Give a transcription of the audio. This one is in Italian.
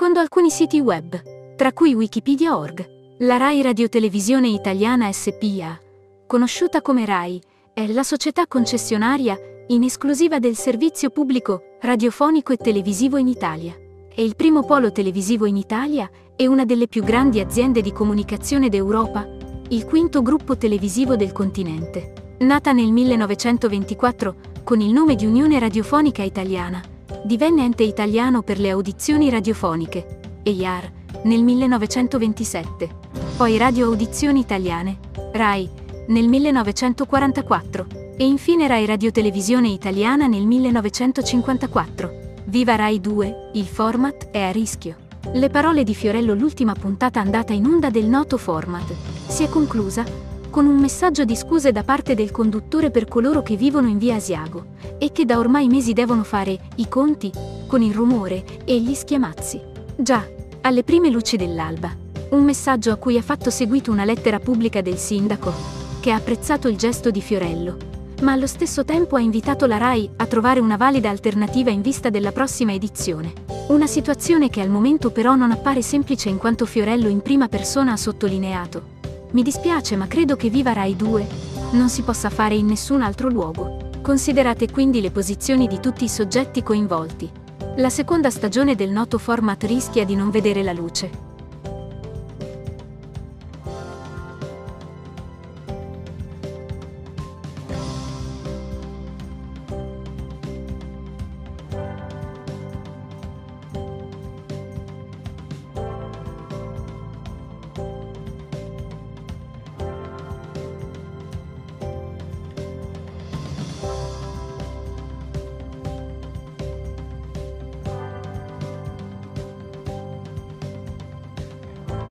Secondo alcuni siti web, tra cui Wikipedia.org, la Rai Radiotelevisione Italiana SpA, conosciuta come Rai, è la società concessionaria in esclusiva del servizio pubblico radiofonico e televisivo in Italia. È il primo polo televisivo in Italia e una delle più grandi aziende di comunicazione d'Europa, il quinto gruppo televisivo del continente. Nata nel 1924 con il nome di Unione Radiofonica Italiana, divenne ente italiano per le audizioni radiofoniche, EIAR, nel 1927, poi Radio Audizioni Italiane, RAI, nel 1944, e infine Rai Radiotelevisione Italiana nel 1954. Viva Rai 2, il format è a rischio. Le parole di Fiorello. L'ultima puntata andata in onda del noto format si è conclusa con un messaggio di scuse da parte del conduttore per coloro che vivono in via Asiago e che da ormai mesi devono fare i conti con il rumore e gli schiamazzi. Già, alle prime luci dell'alba. Un messaggio a cui ha fatto seguito una lettera pubblica del sindaco, che ha apprezzato il gesto di Fiorello, ma allo stesso tempo ha invitato la Rai a trovare una valida alternativa in vista della prossima edizione. Una situazione che al momento però non appare semplice, in quanto Fiorello in prima persona ha sottolineato: "Mi dispiace, ma credo che Viva Rai 2 non si possa fare in nessun altro luogo". Considerate quindi le posizioni di tutti i soggetti coinvolti. La seconda stagione del noto format rischia di non vedere la luce.